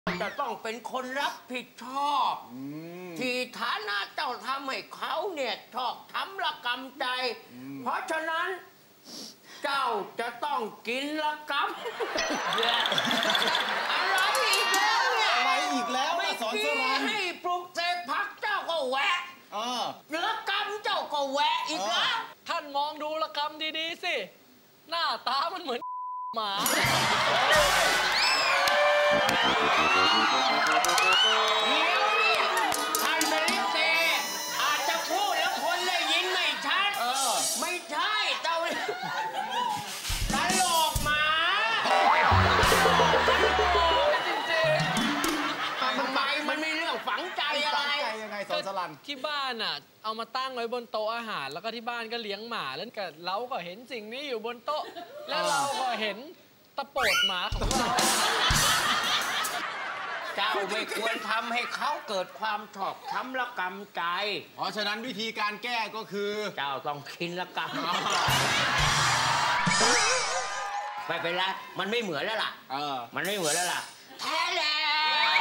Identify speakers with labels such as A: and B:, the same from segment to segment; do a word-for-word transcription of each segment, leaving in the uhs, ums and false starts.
A: จะต้องเป็นคนรับผิดชอบที่ฐานะเจ้าทำให้เขาเนี่ยชอบทำละกรรมใจเพราะฉะนั้นเจ้าจะต้องกินละกรรมอะไรอีกแล้วเนี่ย
B: อะไรอีกแล้ว
A: ไม่สอนสรานให้ปลุกเสกพักเจ้าก็แหวะละกรรมเจ้าก็แหวะอีกแล้ว
C: ท่านมองดูละกรรมดีๆสิหน้าตามันเหมือนหมา
A: เดี๋ยวนี่ท่านเป็นลิเกอาจจะพูดแล้วคนได้ยินไม่ชัดไม่ใช่เจ้าตลกหมาจริงๆทำไมมันมีเรื่องฝังใจอะไร
B: ฝังใจยังไงสอนสลัน
C: ที่บ้านอ่ะเอามาตั้งไว้บนโต๊ะอาหารแล้วก็ที่บ้านก็เลี้ยงหมาแล้วก็เราก็เห็นสิ่งนี้อยู่บนโต๊ะแล้วเราก็เห็นตะโปดหมาของเรา
A: เจ้าไม่ควรทำให้เขาเกิดความชอบธรรมละกรรมใจ
B: เพราะฉะนั้นวิธีการแก้ก็คือ
A: เจ้าต้องกินละกรรมไปเป็นไรมันไม่เหมือนแล้วล่ะมันไม่เหมือนแล้วล่ะแท้แล้ว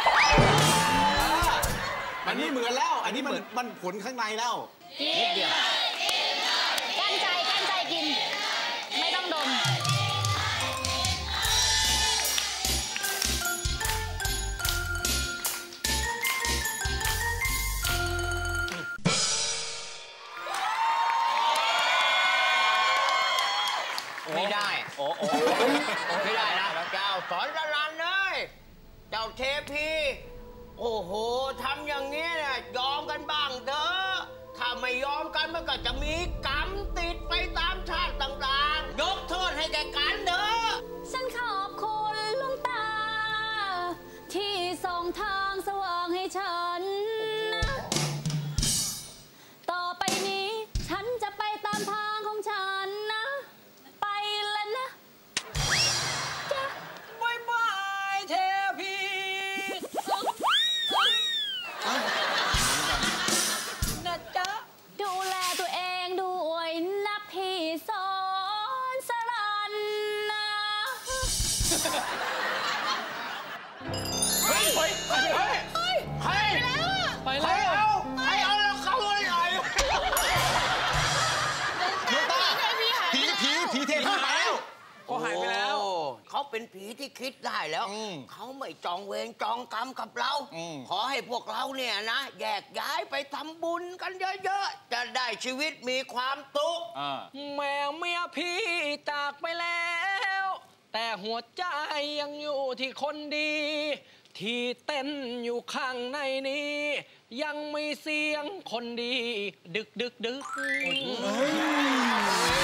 B: อันนี้เหมือนแล้วอันนี้มันมันผลข้างในแล้ว
A: นิดเดียว
D: กั้นใจกั้นใจกินไม่ต้องดม
A: ไม่ได้โอ้โอ้ไม่ได้นะเจ้าสอนสรานเลยเจ้าเทพีโอ้โหทำอย่างนี้เนี่ยยอมกันบ้างเถอะถ้าไม่ยอมกันมันก็จะมีกรรมติดไปตามชาติต่างๆยกโทษให้แก่กันเถอะ
D: ฉันขอบคุณลุงตาที่ส่งทางสว่างให้ฉันต่อไปนี้ฉันจะไปตามทางของฉันนะไปแล้วนะจ้ะ
C: บายบายเทพีนะจ๊ะ
D: ดูแลตัวเองด้วยนะพี่สอนสรันนะ
A: เฮ้ยเฮ้ยเฮ้ยเฮ้ยเฮ้ย
C: ไปแล้ว
A: ไปแล้วเอาแล้วเข้าเลยหน่อย
B: ผีผีผีเทพีไปแล้ว
C: ก็หายไปแล้ว
A: เขาเป็นผีที่คิดได้แล้วเขาไม่จองเวรจองกรรมกับเราขอให้พวกเราเนี่ยนะแยกย้ายไปทำบุญกันเยอะๆจะได้ชีวิตมีความสุข
C: แม่เมียพี่จากไปแล้วแต่หัวใจยังอยู่ที่คนดีที่เต้นอยู่ข้างในนี้ยังมีเสียงคนดีดึกดึกดึก